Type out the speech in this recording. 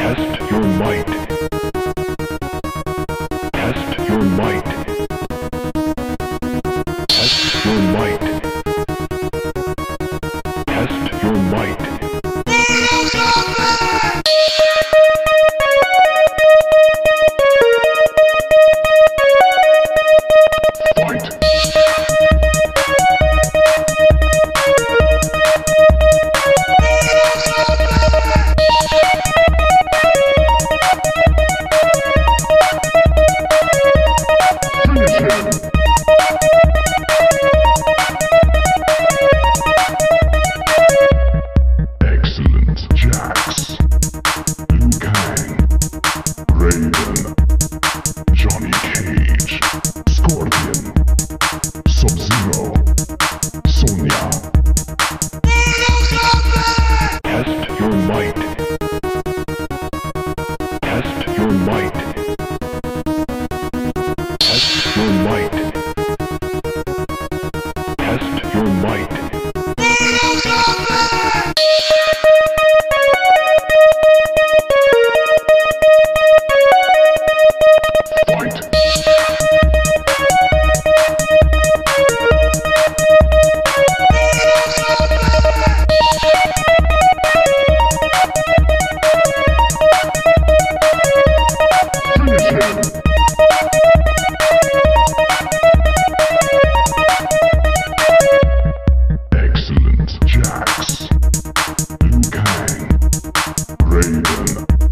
Test your might. Test your might. Test your might. Test your might. Excellent, Jax. Liu Kang. Raiden. Johnny Cage. Scorpion. Sub-Zero. Sonya. Test your might. Test your might. Test your might. Test your might. Excellent, Jax. Liu Kang. Raiden.